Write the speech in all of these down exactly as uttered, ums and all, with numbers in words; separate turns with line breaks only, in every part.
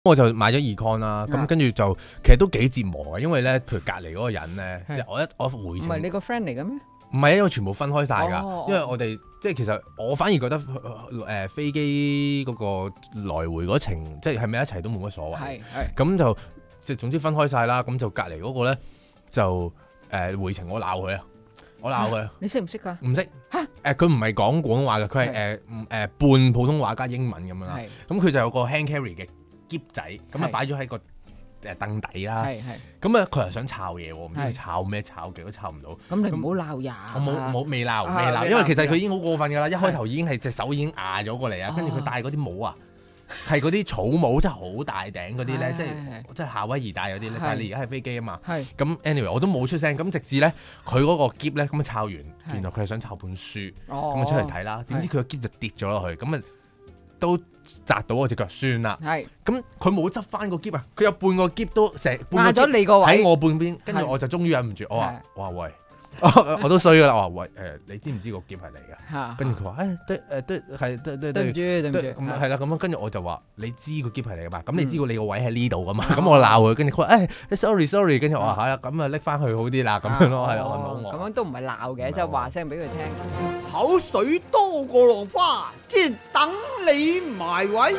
我就買咗 Econ 啦，咁跟住就其實都幾折磨嘅，因為咧，譬如隔離嗰個人咧，即係我一我回程
唔係你個 friend 嚟嘅咩？
唔係啊，因為全部分開晒㗎，
哦、
因為我哋即係其實我反而覺得誒、呃、飛機嗰個來回嗰程，即係係咪一齊都冇乜所謂。係係。咁就即係總之分開晒啦，咁就隔離嗰個咧就誒、呃、回程我鬧佢啊，我鬧佢。
你識唔識㗎？
唔識嚇誒，佢唔係講廣東話嘅，佢係誒誒半普通話加英文咁樣啦。咁佢就有個 hand carry 嘅篋仔，咁啊擺咗喺個誒凳底啦，咁啊佢又想抄嘢喎，唔知佢抄咩，抄極都抄唔到。
咁你唔好鬧人。
我冇冇未鬧未鬧，因為其實佢已經好過分㗎啦，一開頭已經係隻手已經壓咗過嚟啊，跟住佢戴嗰啲帽啊，係嗰啲草帽，真係好大頂嗰啲咧，即係即係夏威夷戴嗰啲咧。但係你而家係飛機啊嘛，咁 anyway 我都冇出聲，咁直至咧佢嗰個篋咧咁啊抄完，原來佢係想抄本書，咁啊出嚟睇啦，點知佢個篋就跌咗落去，咁啊都砸到我隻腳，算啦。係，咁佢冇執翻個篋啊，佢有半個篋都成壓咗你個位喺我半邊，跟住我就終於忍唔住，我話我話喂，我都衰噶啦，我話喂誒，你知唔知個篋係你㗎？跟住佢話誒對誒對係對對對唔住對唔住，咁係啦，咁跟住我就話你知個篋係你㗎嘛？咁你知道你個位喺呢度㗎嘛？咁我鬧佢，跟住佢話誒 sorry sorry，跟住我話係啦，咁啊拎翻去好啲啦，咁樣咯，係咯，
咁樣都唔係鬧嘅，即係話聲俾佢聽。
口水多過落花，即係等你埋位。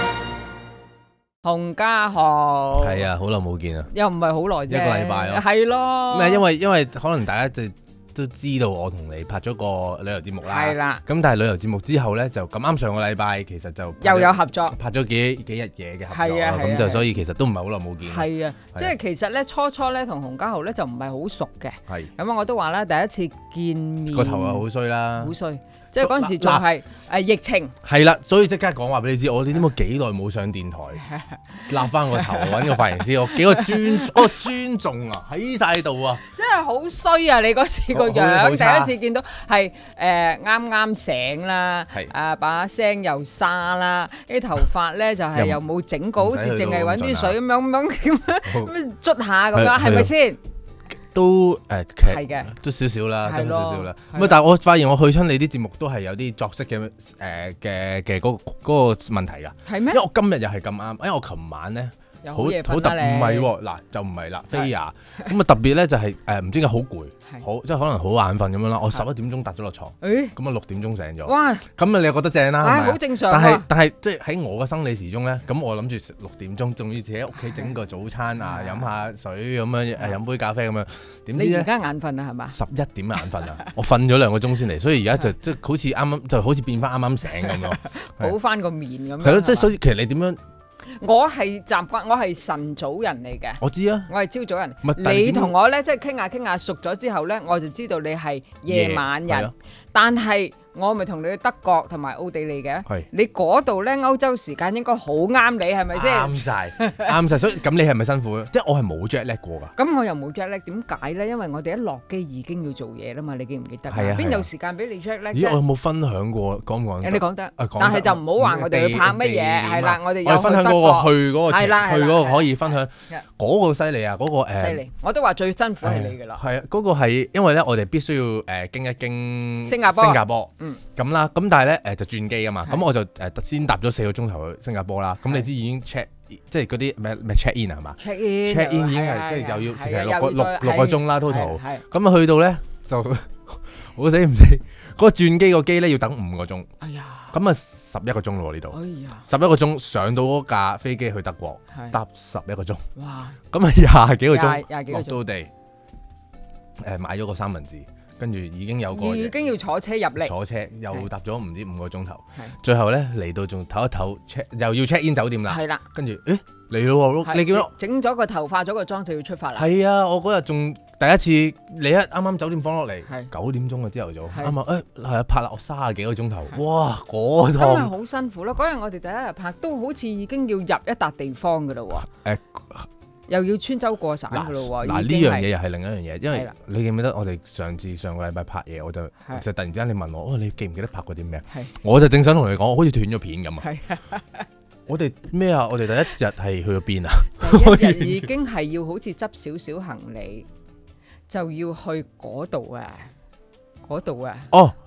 洪家豪
係啊，好耐冇見啊，
又唔係好耐啫，
一個禮拜咯，
係咯。
咩？因為因為可能大家就都知道我同你拍咗個旅遊節目啦，
係啦。
咁但係旅遊節目之後咧，就咁啱上個禮拜其實就
又有合作，
拍咗幾幾日嘢嘅合作啦，咁就所以其實都唔係好耐冇見。
係啊，即係其實咧初初咧同洪家豪咧就唔係好熟嘅，
係
咁啊我都話啦，第一次見面
個頭啊好衰啦，
好衰。即係嗰陣時仲係誒疫情，
係啦，所以即刻講話俾你知，我哋點解幾耐冇上電台，立翻個頭揾個髮型師，我幾個尊嗰個尊重啊喺晒度啊！
真係好衰啊！你嗰次個樣，第一次見到係誒啱啱醒啦，啊把聲又沙啦，啲頭髮咧就係又冇整過，好似淨係揾啲水咁樣咁樣咁樣捽下咁樣，係咪先？
都誒，其實
係嘅，
都少少啦，都少少啦。咁啊，但係我發現我去親你啲節目都係有啲作息嘅誒嘅嘅嗰嗰個問題㗎。
係咩？
因為我今日又係咁啱，因為我琴晚咧好好特唔係喎，嗱就唔係啦，飛呀咁啊特別咧就係誒唔知點解好攰，好即係可能好眼瞓咁樣啦。我十一點鐘搭咗落床，咁啊六點鐘醒咗。哇！咁啊你又覺得正啦？
係好正常。
但係但係即係喺我嘅生理時鐘咧，咁我諗住六點鐘仲要自己喺屋企整個早餐啊，飲下水咁樣，誒飲杯咖啡咁樣。點知咧？
你而家眼瞓啦係嘛？
十一點眼瞓啊！我瞓咗兩個鐘先嚟，所以而家就即係好似啱啱就好似變翻啱啱醒咁咯，
補翻個面咁樣。
係咯，即係所以其實你點樣？
我係習慣，我係晨早人嚟嘅。
我知啊，
我係朝早人。你同我咧，即係傾下傾下熟咗之後咧，我就知道你係夜晚人。但係我咪同你去德國同埋奧地利嘅。係。你嗰度咧歐洲時間應該好啱你，係咪先？
啱晒，啱晒。所以咁你係咪辛苦咧？即係我係冇 jet lag 過㗎。
咁我又冇 jet lag，點解咧？因為我哋一落機已經要做嘢啦嘛，你記唔記得？係啊。邊有時間俾你 jet lag？
咦，我有冇分享過？講唔講？
你講得。但係就唔好話我哋去拍乜嘢，係啦，我哋有
分享嗰個去嗰個，
係啦，
去嗰個可以分享。嗰個犀利啊！嗰個誒。
犀利，我都話最辛苦係你㗎啦。
係啊，嗰個係因為咧，我哋必須要誒經一經
新加坡。
新加坡。
嗯。
咁啦，咁但係咧誒就轉機啊嘛，咁我就誒先搭咗四個鐘頭去新加坡啦。咁你知已經 check 即係嗰啲咩咩 check in 係嘛
？check in
check in 已經係即係又要其實六個六六個鐘啦 total。咁啊去到咧就好死唔死，嗰個轉機個機咧要等五個鐘。哎呀！咁啊十一個鐘咯呢度。哎呀！十一個鐘上到嗰架飛機去德國，搭十一個鐘。哇！咁啊廿幾個鐘落到地，誒買咗個三文治。跟住已經有個
已經要坐車入嚟，
坐車又搭咗唔知五個鐘頭，最後咧嚟到仲唞一唞 check 又要 check in 酒店啦。係啦，跟住誒嚟咯喎，你見到
整咗個頭化咗個妝就要出發啦。
係啊，我嗰日仲第一次你一啱啱酒店放落嚟，九點鐘嘅朝頭早，啱啱誒係啊拍啦，我三十幾個鐘頭，哇嗰趟真係
好辛苦咯。嗰日我哋第一日拍都好似已經要入一笪地方㗎啦喎。誒。又要穿州過省噶咯喎！
嗱呢樣嘢又係另一樣嘢，因為你記唔記得我哋上次上個禮拜拍嘢，我就就突然之間你問我，哦你記唔記得拍過啲咩？我就正想同你講，我好似斷咗片咁啊！我哋咩啊？我哋第一日係去咗邊啊？
第一日已經係要好似執少少行李，就要去嗰度啊！嗰度啊！
哦，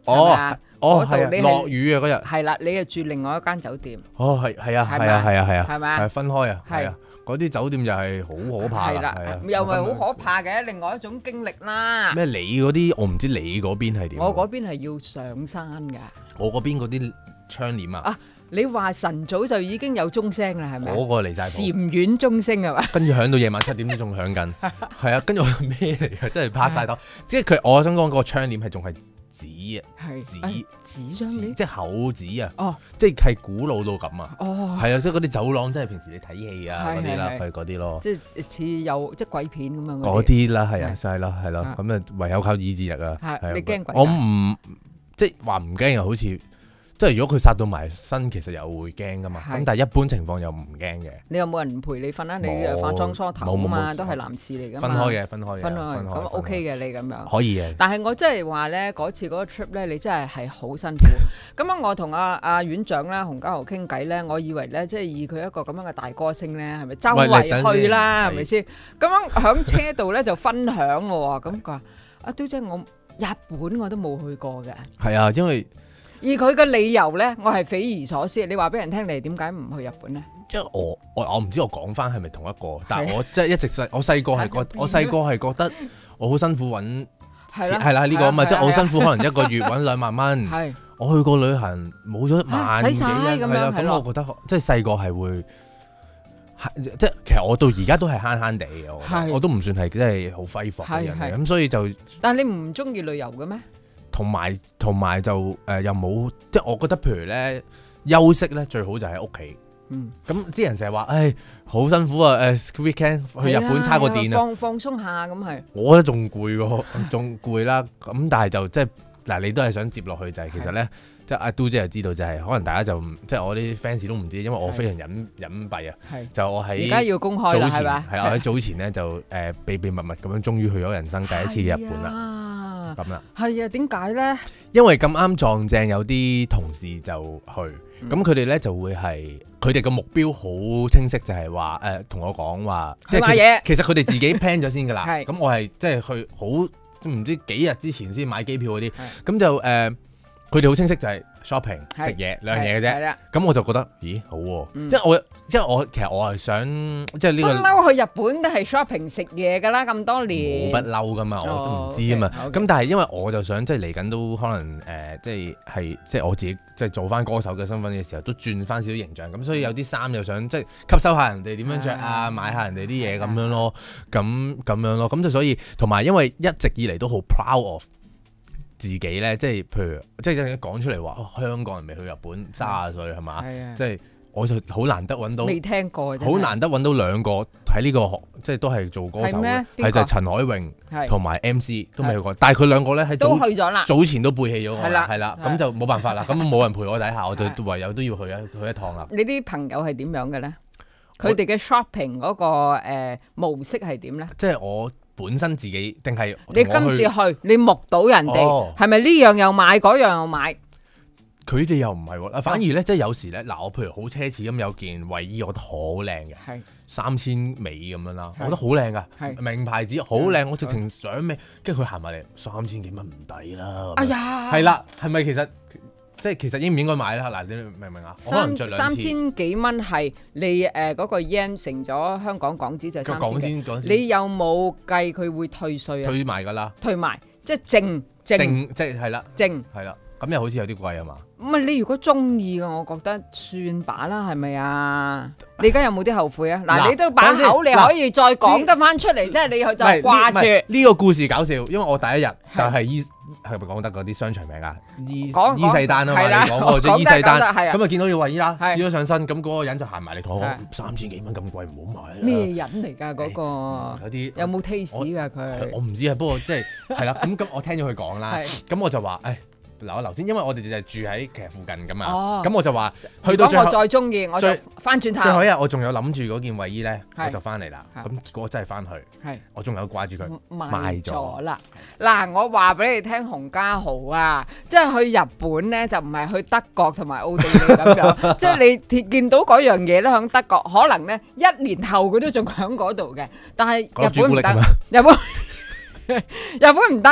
哦哦係啊，
你
落雨啊嗰日。
係啦，你係住另外一間酒店。
哦係係啊係啊係啊係啊，
係咪啊？
係分開啊，係啊。嗰啲酒店又係好可怕㗎，係啊，
又唔係好可怕嘅，另外一種經歷啦。
咩？你嗰啲我唔知你嗰邊係點？
我嗰邊係要上山㗎。
我嗰邊嗰啲窗簾啊！
啊，你話晨早就已經有鐘聲啦，係咪？
嗰個離曬譜。
禪院鐘聲係嘛？
跟住響到夜晚七點都仲響緊，係啊！跟住我咩嚟㗎？真係拍晒頭，即係佢。我想講個窗簾係仲係紙啊，紙
紙張簾，
即係厚紙啊！
哦，
即係古老到咁啊！
哦，
係啊，即係嗰啲走廊，即係平時你睇戲啊嗰啲啦，係嗰啲咯。
即係似有即係鬼片咁樣
嗰啲啦，係啊，就係咯，係咯，咁啊唯有靠意志力啊！
係你驚鬼？
我唔即係話唔驚又好似。即係如果佢殺到埋身，其實又會驚噶嘛。咁但係一般情況又唔驚嘅。
你有冇人陪你瞓啊？你化妝梳頭啊嘛，都係男士嚟噶嘛。
分開嘅，分開嘅。
分開咁 OK 嘅，你咁樣。
可以嘅。
但係我真係話咧，嗰次嗰個 trip 咧，你真係係好辛苦。咁樣我同阿阿院長啦、洪家豪傾偈咧，我以為咧，即係以佢一個咁樣嘅大歌星咧，係咪周圍去啦？係咪先？咁樣喺車度咧就分享喎。咁佢話：阿嘟姐，我日本我都冇去過嘅。
係啊，因為。
而佢嘅理由咧，我係匪夷所思。你話俾人聽，你點解唔去日本咧？
因為我我我唔知我講翻係咪同一個，但係我即係一直細我細個係覺我細個係覺得我好辛苦揾錢係啦呢個啊嘛，即係我辛苦可能一個月揾兩萬蚊。係我去過旅行冇咗萬幾蚊，係啦。咁我覺得即係細個係會即係其實我到而家都係慳慳地嘅，我都唔算係即係好揮霍嘅人嚟，咁所以就。但係你唔中意旅遊嘅咩？同埋同埋就誒、呃、又冇即係我覺得譬如咧休息咧最好就喺屋企。嗯，咁啲人成日話誒好辛苦啊誒、呃、weekend 去日本叉個電啊，
放放鬆下咁係。
我覺得仲攰喎，仲攰啦。咁但係就即係嗱，你都係想接落去就係、是、其實咧，即係阿嘟姐就知道就係、是、可能大家就即係我啲 fans 都唔知，因為我非常隱隱蔽啊。就我喺
而家要公開啦，係嘛？
係我喺早前咧就誒、呃、秘秘密密咁樣，終於去咗人生第一次嘅日本啦。咁啦，係
啊，點解咧？
因為咁啱撞正有啲同事就去，咁佢哋咧就會係佢哋嘅目標好清晰，就係話誒同我講話，
即係買嘢。
其實佢哋自己 plan 咗先㗎啦。咁我係即係去好唔知幾日之前先買機票嗰啲，咁就誒佢哋好清晰就係 shopping 食嘢兩樣嘢嘅啫。咁我就覺得咦好喎，即係我。因為我其實我係想即係呢個不
嬲去日本都係 shopping 食嘢㗎啦，咁多年
冇不嬲㗎嘛，我都唔知啊嘛。咁但係因為我就想即係嚟緊都可能誒，即係係即係我自己即係做翻歌手嘅身份嘅時候，都轉翻少少形象。咁所以有啲衫又想即係吸收下人哋點樣着啊，買下人哋啲嘢咁樣咯，咁咁樣咯。咁就所以同埋因為一直以嚟都好 proud of 自己咧，即係譬如即係講出嚟話，香港人未去日本三十歲係嘛，即係。我就好難得揾到，
未聽過，
好難得揾到兩個喺呢個學，即係都係做歌手嘅，係就係陳海榮同埋 M C 都未去過，但係佢兩個咧喺
都去咗啦，
早前都背棄咗我，係啦，咁就冇辦法啦，咁冇人陪我底下，我就唯有都要去一去一趟啦。
你啲朋友係點樣嘅咧？佢哋嘅 shopping 嗰個誒模式係點咧？
即係我本身自己定係
你今次去，你目睹人哋係咪呢樣又買，嗰樣又買？
佢哋又唔係喎，反而咧即係有時咧，嗱我譬如好奢侈咁有件衞衣，我覺得好靚嘅，三千尾咁樣啦，我覺得好靚噶，名牌子好靚，我直情想咩？跟住佢行埋嚟，三千幾蚊唔抵啦。哎呀，係啦，係咪其實即係其實應唔應該買啦？嗱，你明唔明啊？
三三千幾蚊係你誒嗰個 yen 成咗香港港紙就三千幾，你有冇計佢會退稅啊？
退埋㗎啦，
退埋即係淨淨
即係係啦，
淨
係啦。咁又好似有啲貴啊嘛？
唔係你如果中意嘅，我覺得算把啦，係咪啊？你而家有冇啲後悔啊？嗱，你都把口，你可以再講得翻出嚟，即係你就掛住
呢個故事搞笑，因為我第一日就係伊係咪講得嗰啲商場名啊？伊伊勢丹啊嘛，你講過即係伊勢丹，咁啊見到要衞衣啦，試咗上身，咁嗰個人就行埋嚟同我講三千幾蚊咁貴，唔好買啦。
咩人嚟㗎嗰個？有啲有冇 taste 㗎佢？
我唔知啊，不過即係係啦，咁咁我聽咗佢講啦，咁我就話誒。留一留先，因為我哋就係住喺其實附近㗎嘛。哦，咁我就話去到最後，
我再中意，我就翻轉頭。
最後一日我仲有諗住嗰件衞衣咧，我就翻嚟啦。咁結果真係翻去，我仲有掛住佢，賣咗啦。
嗱，我話俾你聽，洪家豪啊，即係去日本咧，就唔係去德國同埋奧地利咁樣。即係你見到嗰樣嘢咧，喺德國可能咧一年後佢都仲喺嗰度嘅，但係日本唔得。日本日本唔得。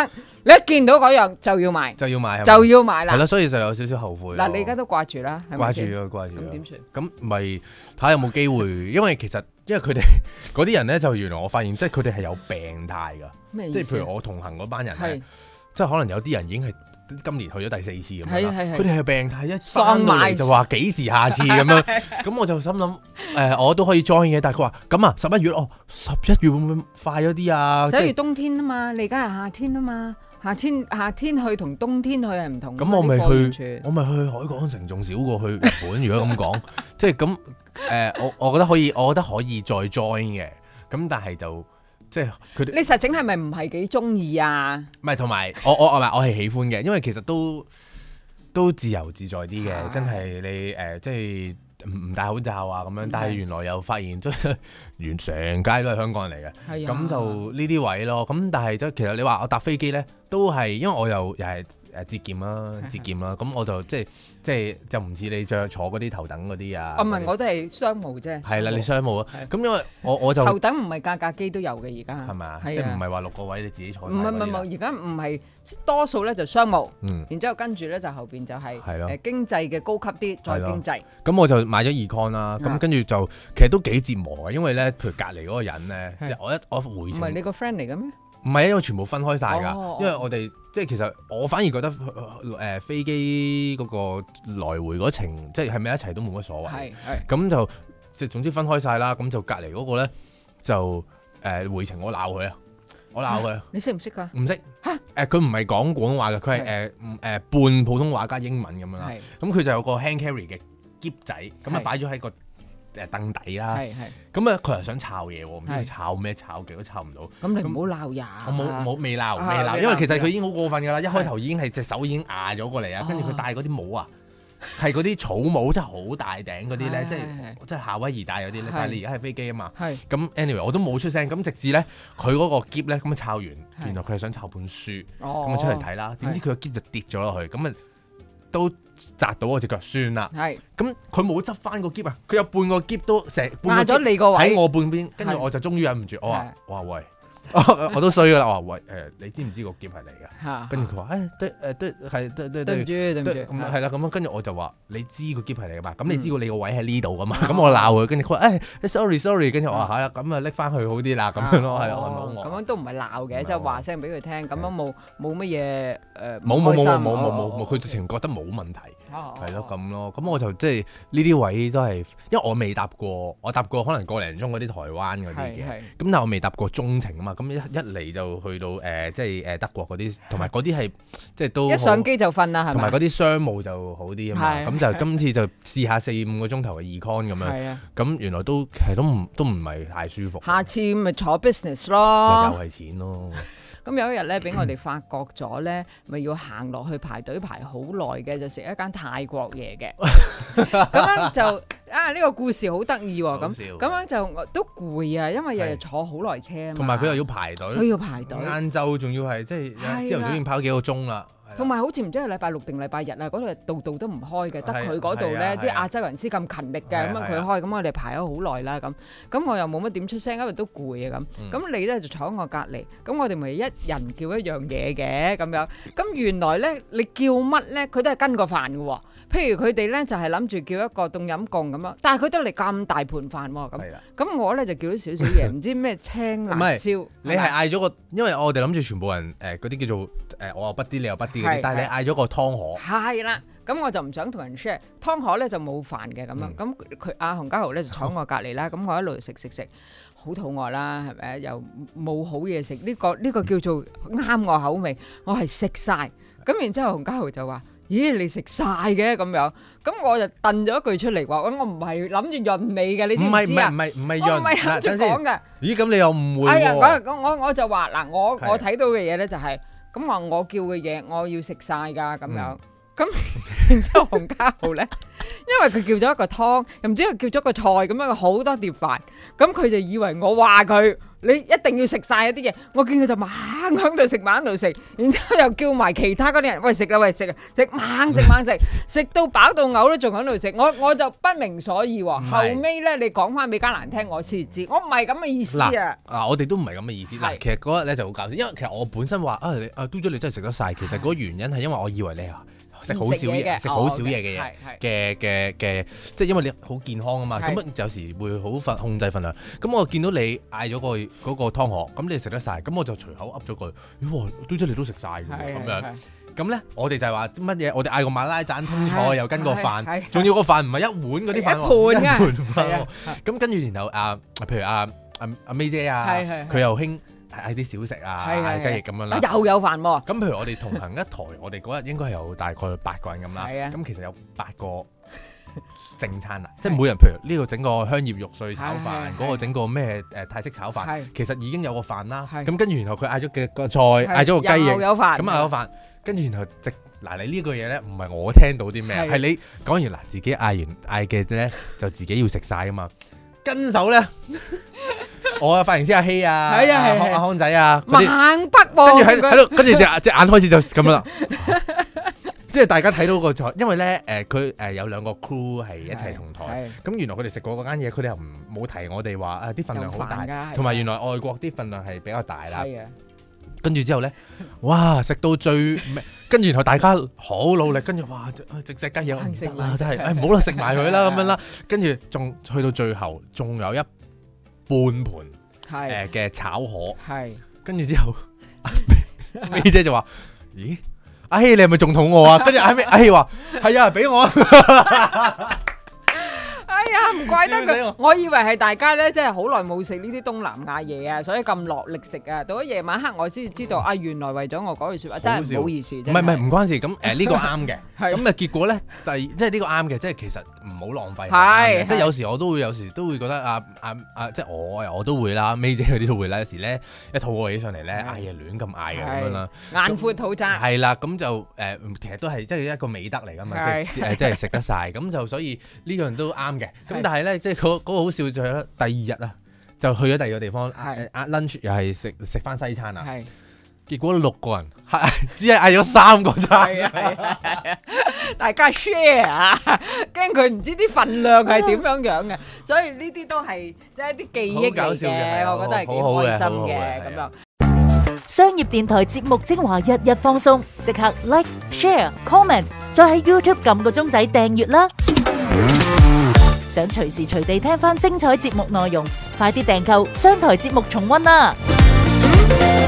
你一見到嗰樣就要買，
就要買，
就要買啦。
係啦，所以就有少少後悔。
嗱，你而家都掛住啦，係咪先？
掛住啊，掛住。
咁點算？
咁咪睇下有冇機會，因為其實因為佢哋嗰啲人咧，就原來我發現即係佢哋係有病態㗎。
咩意思？
即係譬如我同行嗰班人咧
係，
即係可能有啲人已經係今年去咗第四次咁樣啦。
係係係
佢哋係病態，一
喪
翻到嚟
埋
就話幾時下次咁樣。咁我就心諗誒，我都可以 join 嘅，但係佢話咁啊，十一月哦，十一月會唔會快咗啲啊？
十一月冬天啊嘛，你而家係夏天啊嘛。夏天夏天去同冬天去係唔同。
咁我咪去，我咪去海港城仲少過去日本。如果咁講，即係咁誒，我我覺得可以，我覺得可以再 join 嘅。咁但係就即係佢哋，
你實整係咪唔係幾中意啊？
唔係，同埋我我我係我係喜歡嘅，因為其實都都自由自在啲嘅，真係你誒即係。唔唔戴口罩啊咁樣，但係原來又發現即係原成街都係香港人嚟嘅，咁就呢啲位咯。咁但係即係其實你話我搭飛機咧，都係因為我又又係誒節儉啦，節儉啦，咁我就即係即係就唔似你著坐嗰啲頭等嗰啲啊。
唔係，我都係商務啫。係
啦，你商務啊。咁因為我我就
頭等唔係架架機都有嘅而家。
係咪啊？即係唔係話六個位你自己坐？
唔係唔係唔係，而家唔係多數咧就商務，
嗯，
然之後跟住咧就後邊就係
係咯
誒經濟嘅高級啲，再經濟。
咁我就買咗 econ 啦，咁跟住就其實都幾折磨嘅，因為咧譬如隔離嗰個人咧，即係我一我回程
唔係你個 friend 嚟嘅咩？
唔係，因為全部分開晒㗎，
哦、
因為我哋即係其實我反而覺得誒、呃、飛機嗰個來回嗰程，即係係咪一齊都冇乜所謂。係係。咁就即係總之分開晒啦，咁就隔離嗰個咧就誒、呃、回程我鬧佢啊，我鬧佢。
你識唔識㗎？
唔識嚇誒，佢唔係講廣東話嘅，佢係誒誒半普通話加英文咁樣啦。咁佢就有個 hand carry 嘅篋仔，咁啊擺咗喺個誒凳底啦，咁啊佢又想抄嘢喎，唔知佢抄咩，抄極都抄唔到。
咁你唔好鬧人。
我冇冇未鬧未鬧，因為其實佢已經好過分㗎啦，一開頭已經係隻手已經壓咗過嚟啊，跟住佢戴嗰啲帽啊，係嗰啲草帽，真係好大頂嗰啲咧，即係即係夏威夷戴嗰啲咧。但係你而家係飛機啊嘛，咁 anyway 我都冇出聲，咁直至咧佢嗰個篋咧咁啊抄完，原來佢係想抄本書，咁啊出嚟睇啦，點知佢個篋就跌咗落去，咁啊都砸到我隻腳，算啦。係，咁佢冇執翻個篋啊，佢有半個篋都成壓咗你個位喺我半邊，跟住我就終於忍唔住，我話我話喂，我都衰噶啦，我話喂誒，你知唔知個篋係你㗎？跟住佢話誒對誒對係對對對，
對唔住對唔住，
咁係啦，咁跟住我就話你知個篋係你㗎嘛？咁你知道你個位喺呢度㗎嘛？咁我鬧佢，跟住佢話誒 sorry sorry，跟住我話係啦，咁啊拎翻去好啲啦，咁樣咯，係咯，
咁樣都唔係鬧嘅，即係話聲俾佢聽，咁樣冇冇乜嘢誒，
冇冇冇冇冇冇冇，佢直情覺得冇問題。係咯咁咯，咁我就即係呢啲位都係，因為我未搭過，我搭過可能個零鐘嗰啲台灣嗰啲嘅，咁但係我未搭過中程啊嘛，咁一一嚟就去到誒即係誒德國嗰啲，同埋嗰啲係即係都
一上機就瞓啦，係咪？
同埋嗰啲商務就好啲啊嘛，咁就今次就試下四五個鐘頭嘅 econ 咁樣，咁原來都其實都唔都唔係太舒服。
下次咪坐 business 咯，
又係錢咯。
咁有一日咧，俾我哋發覺咗咧，咪要行落去排隊排好耐嘅，就食一間泰國嘢嘅。咁樣就啊，呢個故事好得意喎。咁咁樣就都攰啊，因為日日坐好耐車啊嘛。
同埋佢又要排隊，
佢要排隊。
晏晝仲要係即係朝頭早已經跑幾個鐘啦。
同埋好似唔知係禮拜六定禮拜日啊，嗰度度度都唔開嘅，得佢嗰度咧啲亞洲人先咁勤力嘅，咁樣佢開，咁我哋排咗好耐啦，咁咁我又冇乜點出聲，因為都攰啊咁。咁你咧就坐喺我隔離，咁我哋咪一人叫一樣嘢嘅咁樣。咁原來咧你叫乜咧，佢都係跟個飯嘅喎。譬如佢哋咧就係諗住叫一個凍飲貢咁樣，但係佢都嚟咁大盤飯喎咁。咁我咧就叫咗少少嘢，唔知咩青辣椒。
你係嗌咗個，因為我哋諗住全部人誒嗰啲叫做誒我又不啲你又不啲嗰啲，但係你嗌咗個湯河。
係啦，咁我就唔想同人 share 湯河咧就冇飯嘅咁樣。咁佢阿洪家豪咧就坐我隔離啦，咁我一路食食食，好肚餓啦，係咪？又冇好嘢食，呢個呢個叫做啱我口味，我係食晒。咁然之後洪家豪就話：咦，你食晒嘅咁樣？咁我就掟咗一句出嚟話：我唔係諗住潤你嘅，你知唔知啊？
唔係唔係唔係潤，
我唔係諗住講嘅。
咦，咁你又誤會喎？
係啊，我我我就話嗱，我我睇到嘅嘢咧就係咁話，我叫嘅嘢我要食晒㗎咁樣。 咁然之後洪家豪咧，因為佢叫咗一個湯，又唔知佢叫咗個菜，咁樣好多碟飯，咁佢就以為我話佢。你一定要食晒一啲嘢，我見佢就猛喺度食，猛喺度食，然之後又叫埋其他嗰啲人，喂食啦，喂食啊，食猛食猛食，食到飽到嘔都仲喺度食，我我就不明所以喎。後尾咧，你講翻俾嘉蘭聽，我先知，我唔係咁嘅意思啊。
啊，我哋都唔係咁嘅意思。嗱，其實嗰日咧就好搞笑，因為其實我本身話啊，你啊嘟咗你真係食得晒，其實嗰個原因係因為我以為你啊。食好少嘢，食好少嘢嘅嘢嘅嘅嘅，即係因為你好健康啊嘛，咁有時會好份控制份量。咁我見到你嗌咗個嗰個湯河，咁你食得晒，咁我就隨口噏咗句，哇，嘟咗你都食晒嘅喎，咁樣。咁咧，我哋就係話乜嘢？我哋嗌個馬拉盞通菜，又跟個飯，仲要個飯唔係一碗嗰啲飯喎，一盤㗎。咁跟住然後啊，譬如啊啊阿 May 姐啊，佢又興。嗌啲小食啊，嗌雞翼咁樣啦，
又有飯喎。
咁譬如我哋同行一台，我哋嗰日應該有大概八個人咁啦。咁其實有八個正餐啦，即係每人譬如呢個整個香葉肉碎炒飯，嗰個整個咩誒泰式炒飯，其實已經有個飯啦。咁跟住然後佢嗌咗嘅個菜，嗌咗個雞翼，咁啊有飯，跟住然後直嗱你呢句嘢咧，唔係我聽到啲咩，係你講完嗱自己嗌完嗌嘅咧，就自己要食晒啊嘛，跟手咧。我啊，髮型師阿希啊，阿康仔啊，
猛筆喎，
跟住喺喺度，跟住隻隻眼開始就咁樣啦。即係大家睇到個菜，因為咧誒佢誒有兩個 crew 係一齊同台，咁原來佢哋食過嗰間嘢，佢哋又唔冇提我哋話啊啲份量好大，同埋原來外國啲份量係比較大啦。跟住之後咧，哇食到最，跟住然後大家好努力，跟住哇食隻雞嘢唔得啦，真係誒唔好啦，食埋佢啦咁樣啦。跟住仲去到最後，仲有一半盤誒嘅炒河，跟住之後，May姐就話：咦，阿希你係咪仲肚餓啊？跟住阿阿希話：係啊，俾我。
哎呀，唔怪得佢，我以為係大家咧，即係好耐冇食呢啲東南亞嘢啊，所以咁落力食啊。到咗夜晚黑，我先至知道啊，原來為咗我嗰句説話，真係唔好意思。唔係唔係唔關事，咁誒呢個啱嘅，咁啊結果咧，第即係呢個啱嘅，即係其實唔好浪費。係，即係有時我都會有時都會覺得啊啊啊，即係我我都會啦，May 姐嗰啲都會啦。有時咧一肚餓起上嚟咧，嗌嘢亂咁嗌嘅咁樣啦， 眼闊肚窄。係
啦，咁就誒，其實都係即係一個美德嚟㗎嘛，即係即係食得晒。咁就所以呢樣都啱嘅。咁但係咧，即係嗰嗰個好笑就係咧，第二日啊，就去咗第二個地方，嗌 lunch 又係食食翻西餐啊。結果六個人只係嗌咗三個餐，
大家 share 啊，驚佢唔知啲份量係點樣樣嘅，所以呢啲都係即係一啲記憶嚟嘅，我覺得係幾開心嘅咁樣。
商業電台節目精華日日放送，即刻 like、share、comment， 再喺 YouTube 撳個鐘仔訂閱啦！想隨時隨地聽翻精彩節目內容，快啲訂購商台節目重溫啦！